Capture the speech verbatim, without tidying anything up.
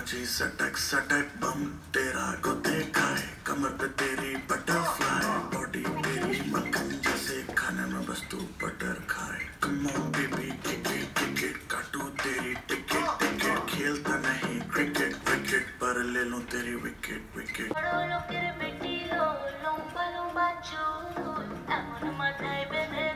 बाजी सटक सटक बम तेरा को देखा है, कमर पे तेरी बटरफ्लाई, बॉडी तेरी मक्खन जैसे, खाने में बस तू बटर खाए। Come on baby ticket ticket काटू तेरी टिकट टिकट, खेलता नहीं क्रिकेट क्रिकेट पर ले लूं तेरी wicket wicket. Lo quiere pequeño, lo un palo macho, amor mata y